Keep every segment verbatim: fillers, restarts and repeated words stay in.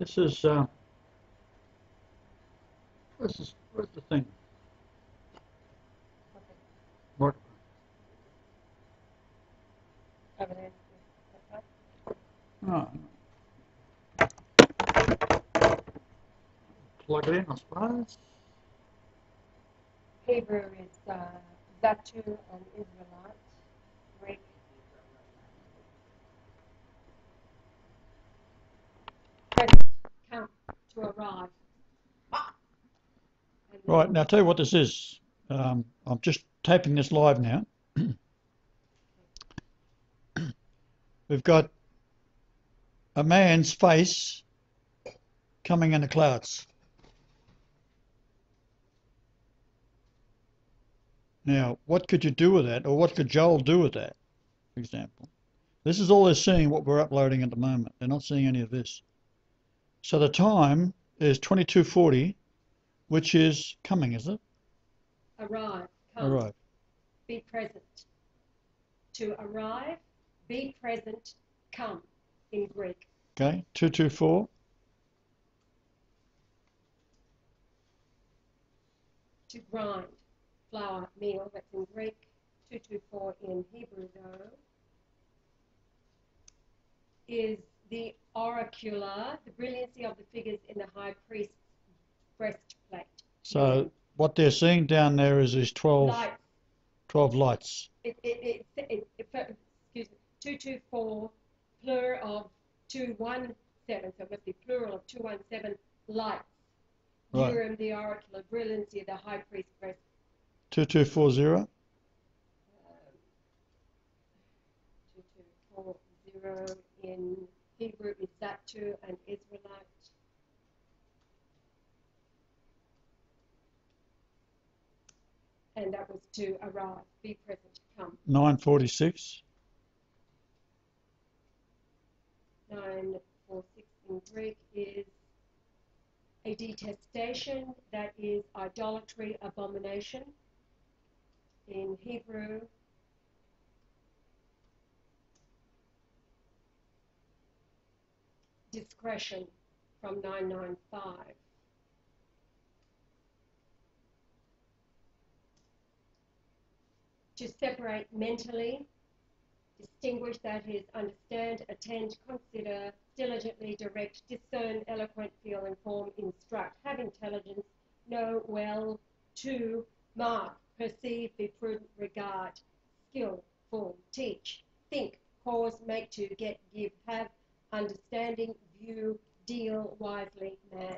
This is, uh, this is, where's the thing? Okay. What? Over there. Oh. Plug it in, I suppose. Hebrew is uh, Zatu and Israelite. Greek. Present, come, to arrive. And Right, then now I'll tell you what this is. Um, I'm just taping this live now. We've got a man's face coming in the clouds. Now, what could you do with that, or what could Joel do with that, for example? This is all they're seeing, what we're uploading at the moment. They're not seeing any of this. So the time is twenty-two forty, which is coming, is it? arrive, come, Arrive. be present. To arrive, be present, come in Greek. Okay, two two four. To grind, flour, meal, that's in Greek. two two four in Hebrew, though, is the oracular, the brilliancy of the figures in the high priest's breastplate. So Meaning, what they're seeing down there is these twelve, lights. twelve lights. It, it, it, it, it, excuse me, two two four, plural of two one seven, so it must be plural of two one seven lights. Right. Urim, the oracular brilliancy of the high priest's breast. two two four zero. Um, two two four zero in Hebrew is Zatu and Israelite. And that was to arrive, be present, come. nine forty-six. nine forty-six in Greek is a detestation, that is idolatry, abomination. In Hebrew, discretion from nine ninety-five. To separate mentally, distinguish, that is, understand, attend, consider, diligently direct, discern, eloquent, feel, inform, instruct, have intelligence, know well, to, mark, perceive, be prudent, regard, skill, form, teach, think, cause, make to, get, give, have, understanding, view, deal, wisely, man.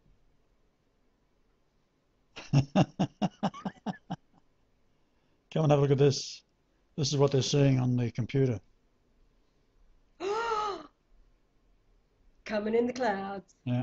Come and have a look at this. This is what they're seeing on the computer. Coming in the clouds. Yeah.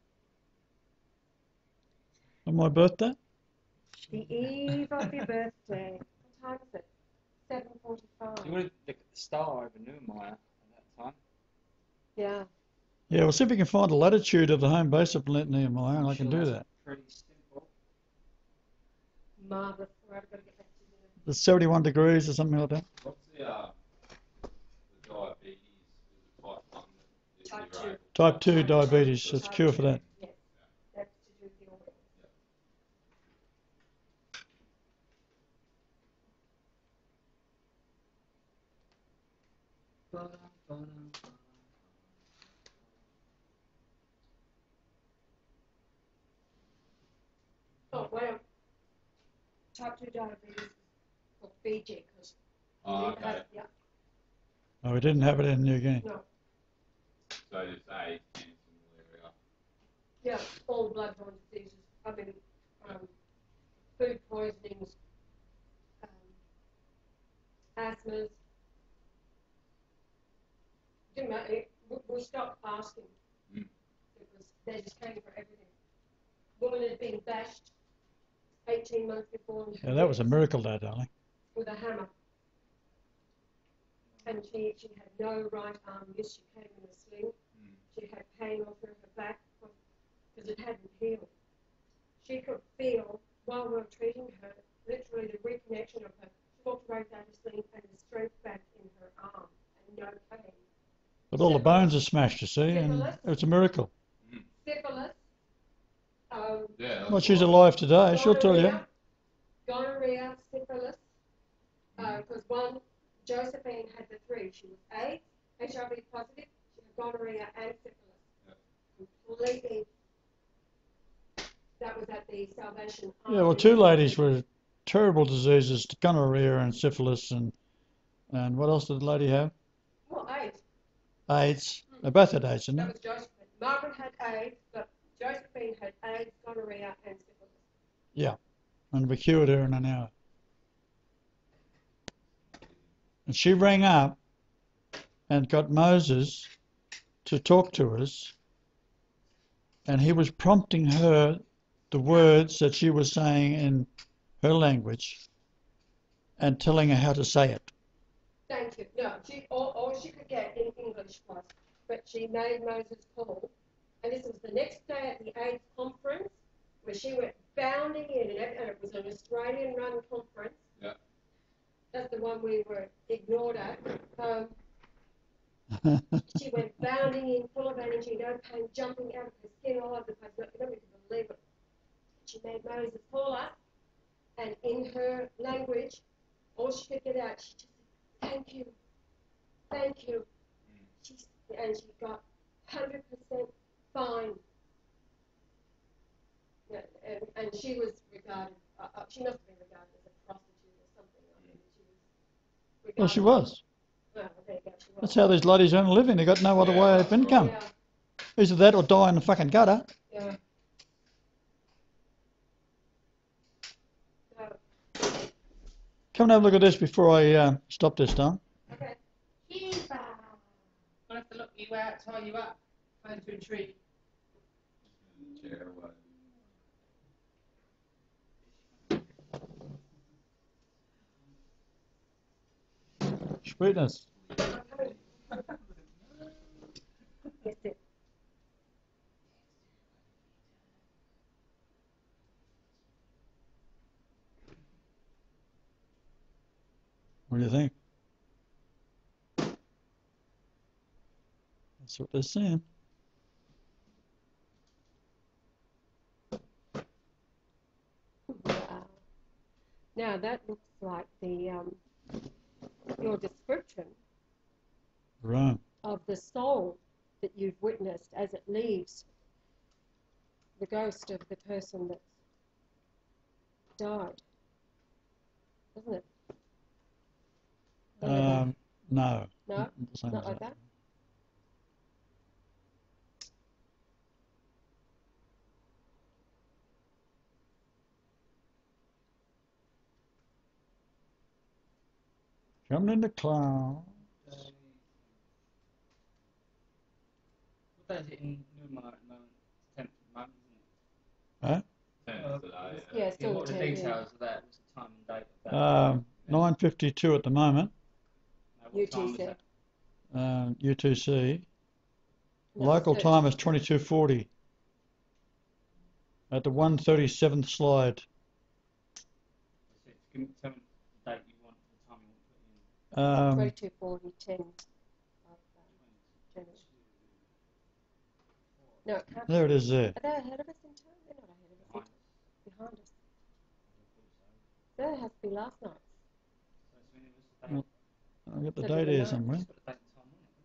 On my birthday? The eve of your birthday. What time is it? seven forty-five. You would have looked at the star over Nehemiah at that time. Yeah. Yeah, we'll see if we can find the latitude of the home base of Nehemiah, and I can do that. Pretty simple. Marvelous. Right, I've got to get back to you. It's seventy-one degrees or something like that. What's the, uh, the diabetes? Is it type one? That Type you're two. able- Type two diabetes, it's a cure for that. Yes. That's to do with the oil. Oh, well, type two diabetes for B J, because Oh, okay. yeah, Oh, we didn't have it in New Guinea. no, So just age, cancer, malaria. yeah, all bloodborne diseases. I mean, um, food poisonings, um, asthmas. Didn't matter. it- We, we stopped asking Mm. because they just came for everything. Woman had been bashed eighteen months before. in her Yeah, that was a ribs miracle, though, darling. with a hammer. And she, she had no right arm use. She came in a sling. Mm. She had pain all through her back because it hadn't healed. She could feel, while we were treating her, literally the reconnection of her. She walked right down the sling and the strength back in her arm and no pain. But all the bones are smashed, you see, and Syphilis. it's a miracle. Mm. Yeah. That's Well, she's right. alive today. She'll tell you. Gonorrhea, gonorrhea, syphilis, because one, Josephine had the three. She was AIDS, H I V positive, she had gonorrhea and syphilis. Yeah. Completely, that was at the Salvation Yeah, well, Army. two ladies were terrible diseases, gonorrhea and syphilis, and and what else did the lady have? Well, AIDS. AIDS. They both had AIDS, didn't That they? was Josephine. Margaret had AIDS, but Josephine had AIDS, gonorrhea, and syphilis. Yeah, and we cured her in an hour. And she rang up and got Moses to talk to us, and he was prompting her the words that she was saying in her language and telling her how to say it. Thank you. No, she all, all she could get in English was, but she made Moses call, and this was the next day at the AIDS conference, where she went bounding in, and it, and it was an Australian-run conference. Yeah. That's the one we were ignored at. Um, she went bounding in, full of energy, no pain, jumping out of her skin all over the place. Nobody could believe it. She made Moses call us, and in her language, all she could get out, she just said, "Thank you, thank you." She, and she got one hundred percent fine. Yeah, and, and she was regarded, uh, uh, she must have been regarded as a prostitute or something. I mean, she was Well, she regarded- was. Well, there you go, she was. That's how these ladies earn a living. They got no other Yeah, way of that's income. Yeah, Either that or die in the fucking gutter. yeah. So, Come and have a look at this before I uh, stop this time. okay. Eva. I'll have to look you out, tie you up, go into a tree. Chair away. Sweetness. Yes, it. What do you think? That's what they're saying. Wow. Now that looks like the um, your description Right. of the soul that you've witnessed as it leaves the ghost of the person that's died, doesn't it? Doesn't it, Um, no. No? Not the same Not as like that. that? Coming in the cloud. What day is it in Newmarket at the moment? tenth of the month, isn't it? Huh? Tenth today. Yeah, Yeah, still what are the ten, yeah. details of that? What's the time and date of that? Um, nine fifty-two at the moment. Uh, what time was U T C. that? Um, U two C. No, Local search. time is twenty-two forty. At the one thirty-seventh slide. So give me, tell me the date you want, the time you want to put in. Um, twenty-two forty, ten. No, it can't. there it is there. Are they ahead of us in time? They're not ahead of us. Behind us. Behind us. That has to be last night. So it's when it was the date. I've got the So date the here ninth. somewhere. It's got the date and time on it,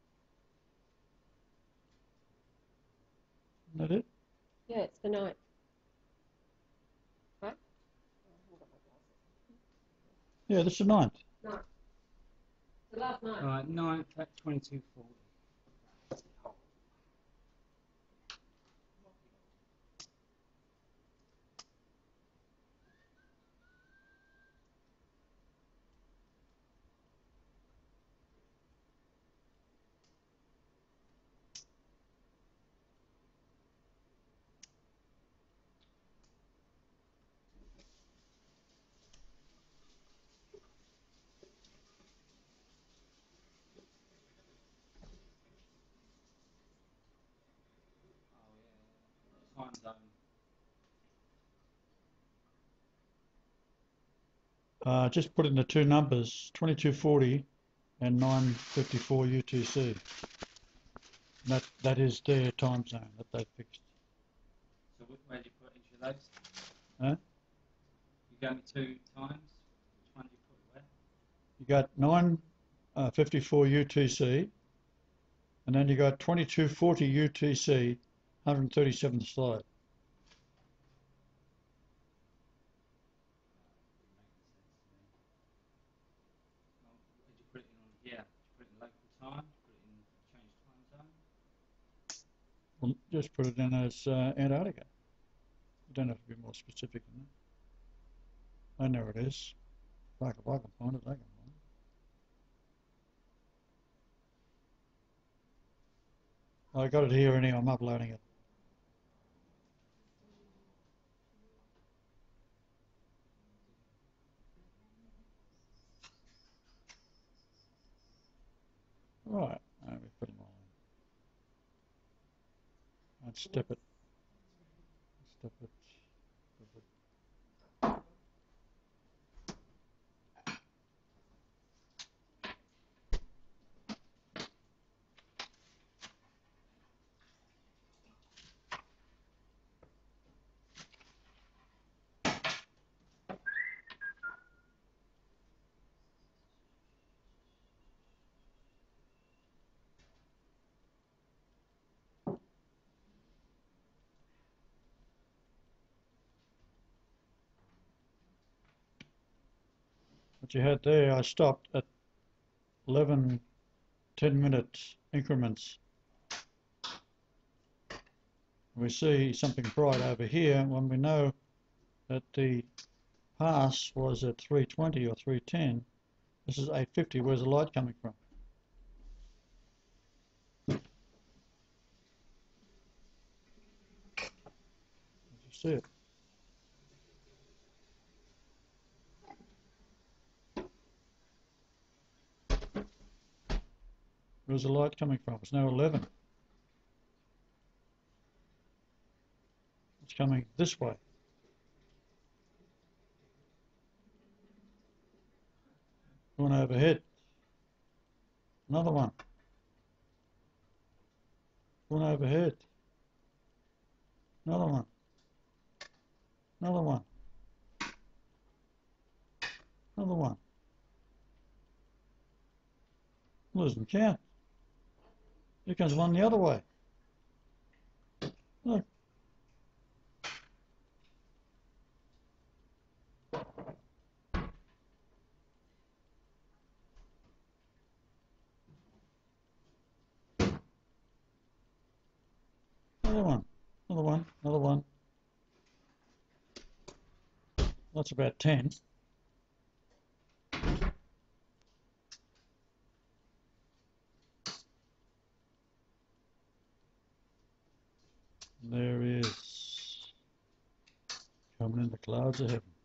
hasn't Isn't that it? Yeah, it's the ninth. Right? Oh, I haven't got my glasses. Yeah, this is the ninth. Ninth. The last night. it? Alright, ninth at twenty-two forty. Oh yeah, time zone. Uh, just put in the two numbers, twenty-two forty and nine fifty-four U T C. That, that is their time zone that they fixed. So where do you put each of those? Huh? You gave me two times. Which one do you put where? You got nine fifty-four U T C, and then you got twenty-two forty U T C, one hundred thirty-seventh slide. Well, did you put it in on here? Did you put it in local time? Did you put it in change time zone? Well, just put it in as uh, Antarctica. You don't have to be more specific than that. I know it is. If I can find it, I can find it. I got it here anyway, I'm uploading it. Right, let me put them all in. And step it. Step it. Step it. What you had there, I stopped at eleven ten minute increments. We see something bright over here when we know that the pass was at three twenty or three ten. This is eight fifty. Where's the light coming from? Did you see it? Where's the light coming from? It's now eleven. It's coming this way. One overhead. Another one. One overhead. Another one. Another one. Another one. Losing count. Here comes one the other way. Look. Another one. Another one. Another one. That's about ten. There is coming in the clouds of heaven.